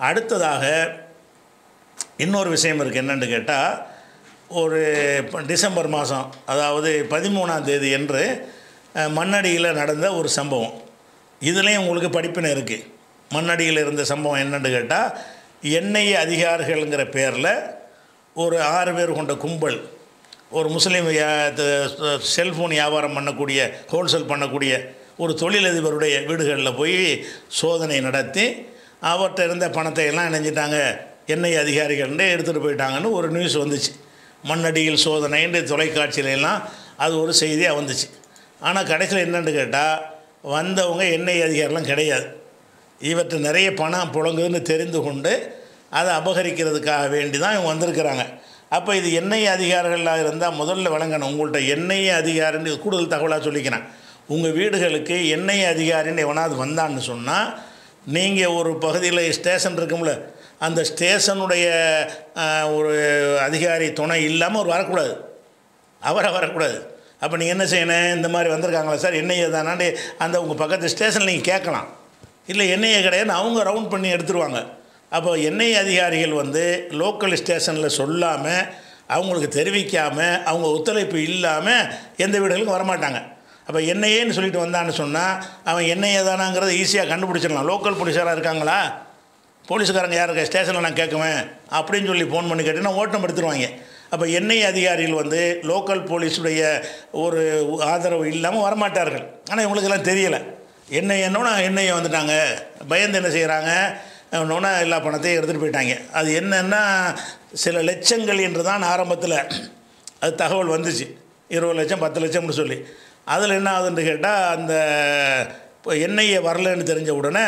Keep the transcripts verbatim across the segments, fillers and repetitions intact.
அடுத்ததாக இன்னொரு விஷயம் இருக்குது. என்னென்னு கேட்டால், ஒரு டிசம்பர் மாதம், அதாவது பதிமூணாம் தேதி என்று மண்ணடியில் நடந்த ஒரு சம்பவம். இதுலேயும் உங்களுக்கு படிப்பினை இருக்குது. மண்ணடியில் இருந்த சம்பவம் என்னென்னு கேட்டால், எண்ணெய் அதிகாரிகள்ங்கிற பேரில் ஒரு ஆறு பேர் கொண்ட கும்பல் ஒரு முஸ்லீம் செல்ஃபோன் வியாபாரம் பண்ணக்கூடிய, ஹோல்சேல் பண்ணக்கூடிய ஒரு தொழிலதிபருடைய வீடுகளில் போய் சோதனை நடத்தி அவர்கிட்ட இருந்த பணத்தை எல்லாம் நினைஞ்சிட்டாங்க, எண்ணெய் அதிகாரிகள்னு எடுத்துகிட்டு போயிட்டாங்கன்னு ஒரு நியூஸ் வந்துச்சு. மண்ணடியில் சோதனைன்னு தொலைக்காட்சியிலெல்லாம் அது ஒரு செய்தியாக வந்துச்சு. ஆனால் கடைசியில் என்னென்னு கேட்டால், வந்தவங்க எண்ணெய் அதிகாரிலாம் கிடையாது. இவற்றை நிறைய பணம் புழங்குதுன்னு தெரிந்து கொண்டு அதை அபகரிக்கிறதுக்காக வேண்டி தான் இவங்க வந்திருக்கிறாங்க. அப்போ இது எண்ணெய் அதிகாரிகளாக இருந்தால் முதல்ல வழங்கணும். உங்கள்கிட்ட எண்ணெய் அதிகாரின்னு கூடுதல் தகவலாக சொல்லிக்கிறேன். உங்கள் வீடுகளுக்கு எண்ணெய் அதிகாரின்னு எவனாவது வந்தான்னு சொன்னால், நீங்கள் ஒரு பகுதியில் ஸ்டேஷன் இருக்கும்ல, அந்த ஸ்டேஷனுடைய ஒரு அதிகாரி துணை இல்லாமல் ஒரு வரக்கூடாது, அவரை வரக்கூடாது. அப்போ நீங்கள் என்ன செய்யணும், இந்த மாதிரி வந்திருக்காங்களா சார், எண்ணெயை தானாண்டு அந்த உங்கள் பக்கத்து ஸ்டேஷனில் நீங்கள் கேட்கலாம். இல்லை எண்ணெயை கிடையாதுன்னு அவங்க ரவுண்ட் பண்ணி எடுத்துருவாங்க. அப்போ எண்ணெய் அதிகாரிகள் வந்து லோக்கல் ஸ்டேஷனில் சொல்லாமல், அவங்களுக்கு தெரிவிக்காமல், அவங்க ஒத்துழைப்பு இல்லாமல் எந்த வீடுகளுக்கும் வரமாட்டாங்க. அப்போ எண்ணெயேன்னு சொல்லிட்டு வந்தான்னு சொன்னால் அவன் எண்ணெயை தானாங்கிறத ஈஸியாக கண்டுபிடிச்சிடலாம். லோக்கல் போலீஸாராக இருக்காங்களா, போலீஸுக்காரங்க யாருக்கு ஸ்டேஷனில் நான் கேட்குவேன் அப்படின்னு சொல்லி ஃபோன் பண்ணி கேட்டிங்கன்னா ஓட்டம் எடுத்துருவாங்க. அப்போ எண்ணெய் அதிகாரிகள் வந்து லோக்கல் போலீஸுடைய ஒரு ஆதரவு இல்லாமல் வரமாட்டார்கள். ஆனால் இவங்களுக்கெல்லாம் தெரியலை. எண்ணெய் என்னோன்னா எண்ணெயை வந்துட்டாங்க, பயந்து என்ன செய்கிறாங்க, ஒன்றா எல்லா பணத்தையும் எடுத்துகிட்டு போயிட்டாங்க. அது என்னென்னா சில லட்சங்கள் என்று தான் ஆரம்பத்தில் அது தகவல் வந்துச்சு, இருபது லட்சம் பத்து லட்சம்னு சொல்லி. அதில் என்ன ஆகுதுன்னு கேட்டால், அந்த இப்போ எண்ணெயை வரலன்னு தெரிஞ்ச உடனே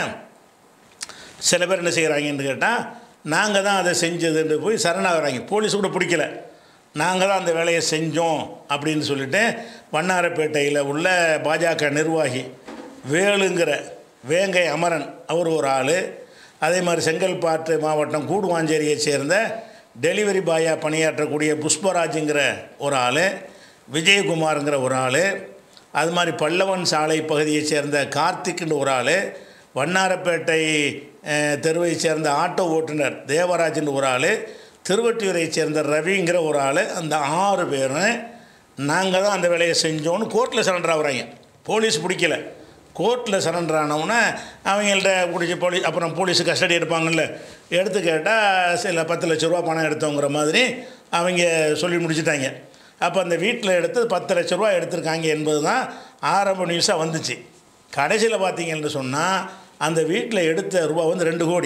சில பேர் என்ன செய்கிறாங்கன்னு கேட்டால், நாங்கள் தான் அதை செஞ்சதுன்னு போய் சரணாகிறாங்க. போலீஸ் கூட பிடிக்கல, நாங்கள் தான் அந்த வேலையை செஞ்சோம் அப்படின்னு சொல்லிவிட்டு வண்ணாரப்பேட்டையில் உள்ள பாஜக நிர்வாகி வேலுங்கிற வேங்கை அமரன் அவர் ஒரு ஆள், அதே மாதிரி செங்கல்பாட்டு மாவட்டம் கூடுவாஞ்சேரியை சேர்ந்த டெலிவரி பாயாக பணியாற்றக்கூடிய புஷ்பராஜுங்கிற ஒரு ஆள், விஜயகுமாருங்கிற ஒரு ஆள், அது மாதிரி பல்லவன் சாலை பகுதியை சேர்ந்த கார்த்திக்னு ஒரு ஆள், வண்ணாரப்பேட்டை தெருவை சேர்ந்த ஆட்டோ ஓட்டுநர் தேவராஜ்னு ஒரு ஆள், திருவட்டியூரை சேர்ந்த ரவிங்கிற ஒரு ஆள், அந்த ஆறு பேரும் நாங்கள் தான் அந்த வேலையை செஞ்சோன்னு கோர்ட்டில் சரண்டர் ஆகுறாங்க. போலீஸ் பிடிக்கல, கோர்ட்டில் சரண்டர் ஆனவுன்னா அவங்கள்ட்ட பிடிச்சி போலீஸ் அப்புறம் போலீஸு கஸ்டடி எடுப்பாங்கள்ல, எடுத்து கேட்டால் சில பத்து லட்ச ரூபா பணம் எடுத்தோங்கிற மாதிரி அவங்க சொல்லி முடிச்சுட்டாங்க. அப்போ அந்த வீட்டில் எடுத்து பத்து லட்ச ரூபா எடுத்திருக்காங்க என்பது தான் ஆரம்ப நியூஸாக வந்துச்சு. கடைசியில் பார்த்தீங்கன்னு சொன்னால் அந்த வீட்டில் எடுத்த ரூபா வந்து ரெண்டு கோடி,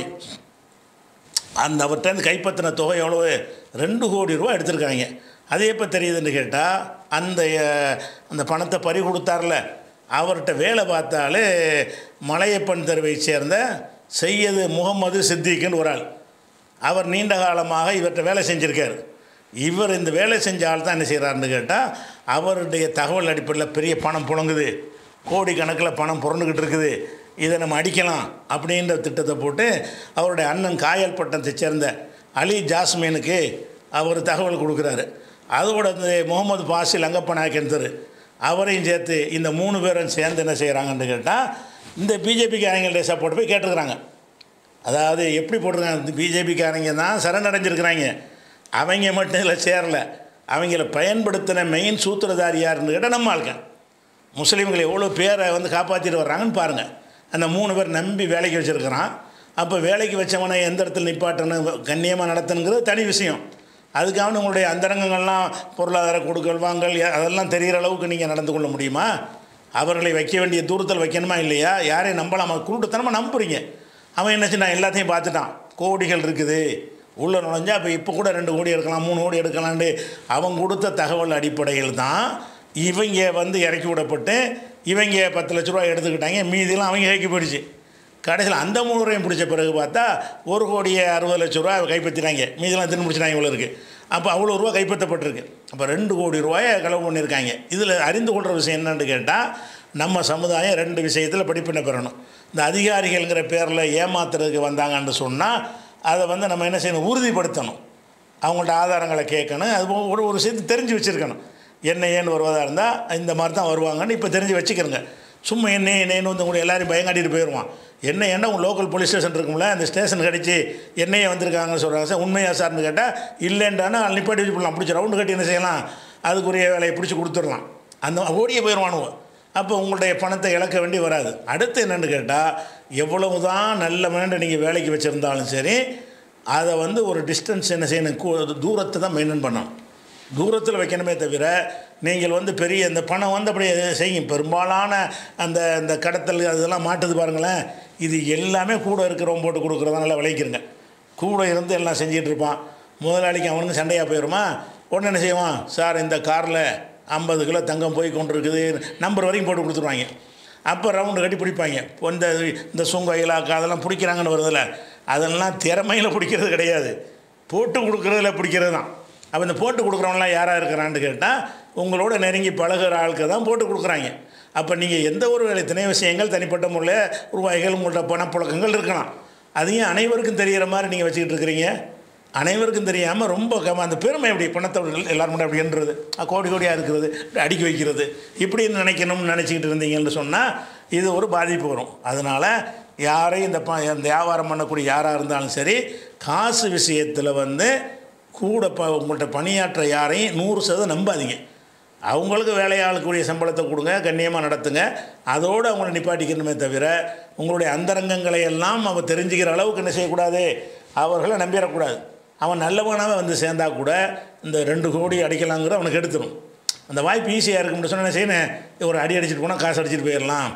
அந்த அவர்கிட்ட கைப்பற்றின தொகை எவ்வளோ, ரெண்டு கோடி ரூபா எடுத்திருக்காங்க. அது எப்போ தெரியுதுன்னு கேட்டால், அந்த அந்த பணத்தை பறி கொடுத்தார்ல, அவர்கிட்ட வேலை பார்த்தாலே மலையப்பன் தெருவை சேர்ந்த சையது முகமது சித்திக்குன்னு ஒரு ஆள். அவர் நீண்ட காலமாக இவர்கிட்ட வேலை செஞ்சுருக்கார். இவர் இந்த வேலை செஞ்ச ஆள் தான் என்ன செய்கிறாருன்னு கேட்டால், அவருடைய தகவல் அடிப்படையில் பெரிய பணம் புழங்குது, கோடிக்கணக்கில் பணம் புரண்டுக்கிட்டு இருக்குது, இதை நம்ம அடிக்கலாம் அப்படின்ற திட்டத்தை போட்டு அவருடைய அண்ணன் காயல்பட்டத்தை சேர்ந்த அலி ஜாஸ்மீனுக்கு அவர் தகவல் கொடுக்குறாரு. அதோட இந்த முகமது பாசில் அங்கப்ப நாயக்கன் தெரு அவரையும் சேர்த்து இந்த மூணு பேரும் சேர்ந்து என்ன செய்கிறாங்கன்னு கேட்டால், இந்த பிஜேபிக்காரங்களுடைய சப்போர்ட் போய் கேட்டுருக்குறாங்க. அதாவது எப்படி போட்டிருக்காங்க, இந்த பிஜேபிக்காரங்க தான் சரணடைஞ்சிருக்கிறாங்க, அவங்க மட்டும் இதில் சேரலை, அவங்கள பயன்படுத்தின மெயின் சூத்திரதாரி யாருன்னு கேட்டால் நம்ம ஆளுங்க. முஸ்லீம்களை எவ்வளோ பேரை வந்து காப்பாற்றிட்டு வர்றாங்கன்னு பாருங்கள். அந்த மூணு பேர் நம்பி வேலைக்கு வச்சுருக்கிறான். அப்போ வேலைக்கு வச்சவனை எந்த இடத்துல நிப்பாட்டணும், கண்ணியமாக நடத்தணுங்கிறது தனி விஷயம். அதுக்காக உங்களுடைய அந்தரங்கங்கள்லாம் பொருளாதார கொடுக்கல் வாங்கல் அதெல்லாம் தெரிகிற அளவுக்கு நீங்கள் நடந்து கொள்ள முடியுமா? அவர்களை வைக்க வேண்டிய தூரத்தில் வைக்கணுமா இல்லையா? யாரையும் நம்பலாமா? குருட்டுத்தனமாக நம்புறீங்க. அவன் என்னச்சு, நான் எல்லாத்தையும் பார்த்துட்டான், கோடிகள் இருக்குது உள்ளே நுழைஞ்சா, அப்போ இப்போ கூட ரெண்டு கோடி எடுக்கலாம், மூணு கோடி எடுக்கலான்ட்டு அவன் கொடுத்த தகவல் அடிப்படையில் தான் இவங்க வந்து இறக்கி விடப்பட்டு இவங்க பத்து லட்ச ரூபா எடுத்துக்கிட்டாங்க, மீதியெல்லாம் அவங்க இறக்கி போயிடுச்சு. கடைசியில் அந்த மூணு ரூபாயும் பிடிச்ச பிறகு பார்த்தா ஒரு கோடியே அறுபது லட்ச ரூபா கைப்பற்றினாங்க, மீதெல்லாம் தின்னு முடிச்சிட்டாங்க இவ்வளோ இருக்குது. அப்போ அவ்வளோ ரூபா கைப்பற்றப்பட்டிருக்கு. அப்போ ரெண்டு கோடி ரூபாயை களவு பண்ணியிருக்காங்க. இதில் அறிந்து கொள்கிற விஷயம் என்னென்னு கேட்டால், நம்ம சமுதாயம் ரெண்டு விஷயத்தில் படிப்பினை பெறணும். இந்த அதிகாரிகள்ங்கிற பேரில் ஏமாத்துறதுக்கு வந்தாங்கன்னு சொன்னால் அதை வந்து நம்ம என்ன செய்யணும், உறுதிப்படுத்தணும், அவங்கள்ட்ட ஆதாரங்களை கேட்கணும், அது ஒரு ஒரு விஷயத்தை தெரிஞ்சு வச்சுருக்கணும். என்ன ஏன்னு வருவதாக இருந்தால் இந்த மாதிரி தான் வருவாங்கன்னு இப்போ தெரிஞ்சு வச்சுக்கிறோங்க. சும்மா என்ன என்னன்னு வந்து உங்களை எல்லாரையும் பயங்காட்டிட்டு போயிடுவான். என்ன என்ன உங்கள் லோக்கல் போலீஸ் ஸ்டேஷன் இருக்கும்ல, அந்த ஸ்டேஷன் கடிச்சு என்னையே வந்திருக்காங்கன்னு சொல்கிறாங்க சார். உண்மையா சார்னு கேட்டால் இல்லைன்றானா நிப்பாட்டி வச்சு போடலாம், பிடிச்சி ரவுண்டு கட்டி என்ன செய்யலாம், அதுக்குரிய வேலையை பிடிச்சி கொடுத்துடலாம். அந்த ஓடியே போயிடுவானுவோம். அப்போ உங்களுடைய பணத்தை இழக்க வேண்டி வராது. அடுத்து என்னென்னு கேட்டால், எவ்வளவு தான் நல்ல மனிதன் நீங்கள் வேலைக்கு வச்சுருந்தாலும் சரி, அதை வந்து ஒரு டிஸ்டன்ஸ் என்ன செய்யணும், தூரத்தை தான் மெயின்டைன் பண்ணணும். தூரத்தில் வைக்கணுமே தவிர நீங்கள் வந்து பெரிய இந்த பணம் வந்து அப்படி செய்யும். பெரும்பாலான அந்த இந்த கடத்தல் அதெல்லாம் மாட்டுது பாருங்களேன். இது எல்லாமே கூட இருக்கிறவங்க போட்டு கொடுக்குறதா நல்லா விளைக்கிறங்க. கூட இருந்து எல்லாம் செஞ்சிகிட்டு இருப்பான். முதலாளிக்கு அவனுக்கு சண்டையாக போயிடுமா. உடனே என்ன செய்வான், சார் இந்த காரில் ஐம்பது கிலோ தங்கம் போய் கொண்டு இருக்குது, நம்பர் வரைக்கும் போட்டு கொடுத்துருவாங்க. அப்போ ரவுண்டு கட்டி பிடிப்பாங்க. இந்த இந்த சுங்க இலாக்கா அதெல்லாம் பிடிக்கிறாங்கன்னு வருதில்ல, அதெல்லாம் திறமையில் பிடிக்கிறது கிடையாது, போட்டு கொடுக்குறதுல பிடிக்கிறது தான். அப்போ இந்த போட்டு கொடுக்குறவங்களாம் யாராக இருக்கிறான்னு கேட்டால், உங்களோட நெருங்கி பழகிற ஆளுக்கு தான் போட்டு கொடுக்குறாங்க. அப்போ நீங்கள் எந்த ஒரு வேலை திணை விஷயங்கள் தனிப்பட்ட முறையில் ரூபாய்கள் உங்கள்கிட்ட பணப்புழக்கங்கள் இருக்கலாம். அதையும் அனைவருக்கும் தெரிகிற மாதிரி நீங்கள் வச்சுக்கிட்டு இருக்கிறீங்க. அனைவருக்கும் தெரியாமல் ரொம்ப கம அந்த பெருமை எப்படி பணத்தை எல்லோரும் முன்னாடி அப்படி என்றது கோடி கோடியாக இருக்கிறது, அடுக்கி வைக்கிறது, இப்படின்னு நினைக்கணும்னு நினச்சிக்கிட்டு இருந்தீங்கன்னு சொன்னால் இது ஒரு பாதிப்பு வரும். அதனால் யாரையும் இந்த ப இந்த வியாபாரம் பண்ணக்கூடிய யாராக இருந்தாலும் சரி, காசு விஷயத்தில் வந்து கூட ப உங்கள்கிட்ட பணியாற்ற யாரையும் நூறு சதவீதம் நம்பாதீங்க. அவங்களுக்கு வேலையாளக்கூடிய சம்பளத்தை கொடுங்க, கண்ணியமாக நடத்துங்க. அதோடு அவங்கள நிப்பாட்டிக்கணுமே தவிர உங்களுடைய அந்தரங்கங்களை எல்லாம் அவன் தெரிஞ்சுக்கிற அளவுக்கு என்ன செய்யக்கூடாது, அவர்களை நம்பிடக்கூடாது. அவன் நல்லவனாக வந்து சேர்ந்தா கூட இந்த ரெண்டு கோடி அடிக்கலாங்கிற அவனுக்கு எடுத்துடும். அந்த வாய்ப்பு ஈஸியாக இருக்கும்னு சொன்னால் என்ன செய்யணும், ஒரு அடி அடிச்சுட்டு போனால் காசு அடிச்சுட்டு போயிடலாம்,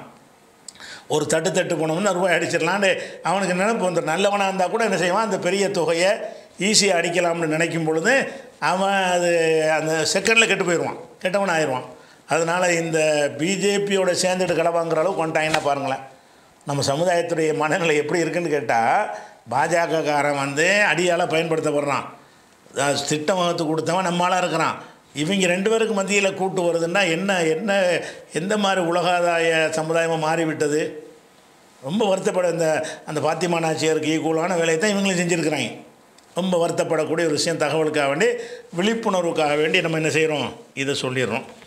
ஒரு தட்டு தட்டு போனோம்னா ரூபாய் அடிச்சிடலான்னு அவனுக்கு நினைப்பு வந்துடும். நல்லவனாக இருந்தால் கூட என்ன செய்வான், அந்த பெரிய தொகையை ஈஸியாக அடிக்கலாம்னு நினைக்கும் பொழுது அவன் அது அந்த செகண்டில் கெட்டு போயிடுவான், கெட்டவன் ஆயிடுவான். அதனால் இந்த பிஜேபியோட சேர்ந்துட்டு கடை வாங்குற அளவுக்கு கொண்டாங்கன்னா பாருங்களேன், நம்ம சமுதாயத்துடைய மனநிலை எப்படி இருக்குன்னு கேட்டால், பாஜகக்காரன் வந்து அடியால் பயன்படுத்தப்படுறான், திட்டம் வகுத்து கொடுத்தவன் நம்மளாக இருக்கிறான். இவங்க ரெண்டு பேருக்கு மத்தியில் கூட்டு வருதுன்னா என்ன என்ன எந்த மாதிரி உலகாதாய சமுதாயமாக மாறிவிட்டது. ரொம்ப வருத்தப்பட இந்த அந்த பாத்திமா நாச்சியாருக்கு ஈக்குவலான வேலையை தான் இவங்களும் செஞ்சுருக்கிறாங்க. ரொம்ப வருத்தப்படக்கூடிய ஒரு விஷயம். தகவலுக்காக வேண்டி, விழிப்புணர்வுக்காக வேண்டி நம்ம என்ன செய்கிறோம், இதை சொல்லிடுறோம்.